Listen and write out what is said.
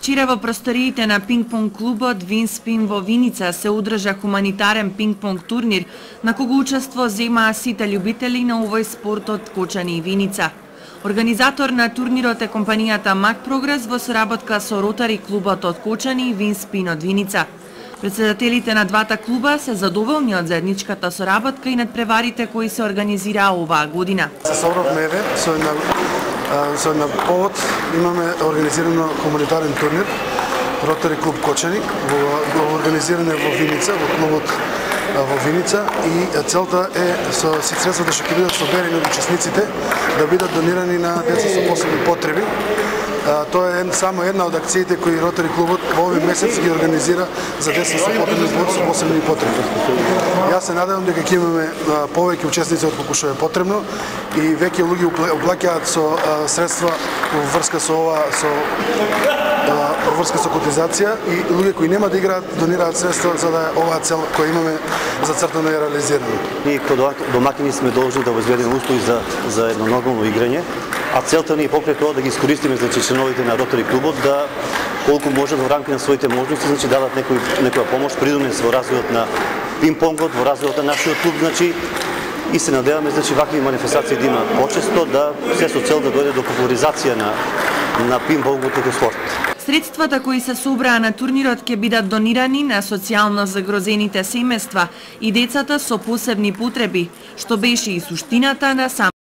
Вчера во просториите на пинг-понг клубот Винспин во Виница се одржа хуманитарен пинг-понг турнир на кого учество земаа сите љубители на овој спорт од Кочани и Виница. Организатор на турнирот е компанијата Мак Прогрес во соработка со Ротари клубот од Кочани и Винспин од Виница. Председателите на двата клуба се задоволни од заедничката соработка и надпреварите кои се организираа оваа година. Се собравме еве со на повод имаме организирано хуманитарен турнир Ротари клуб Кочани, организиран во Виница, во клубот во Виница, и целта е со средствата што ќе бидат соберени од учесниците да бидат донирани на деца со посебни потреби. Тоа е само една од акциите кои Ротари клубот во овој месец ги организира за деца со посебни потреби. Јас се надевам дека ќе имаме повеќе учесници од колку што е потребно и веќе луѓе уплаќаат со средства во врска со котизација и луѓе кои нема да играат донираат средства за да оваа цел која имаме зацртано е реализирана. Ние како домакини сме должни да обезбедиме услови за едно нормално играње, а целта ни е покрај тоа да ги искористиме членовите на Ротари клубот да колку може во рамки на своите можности дадат некоја помош придонес во развојот на пинг-понгот, во развојот на нашиот клуб, и се надеваме вакви манифестации да има почесто, да се со цел да дојде до популаризација на пинг-понгот како спорт. Средствата кои се собраа на турнирот ќе бидат донирани на социјално загрозените семејства и децата со посебни потреби, што беше и суштината на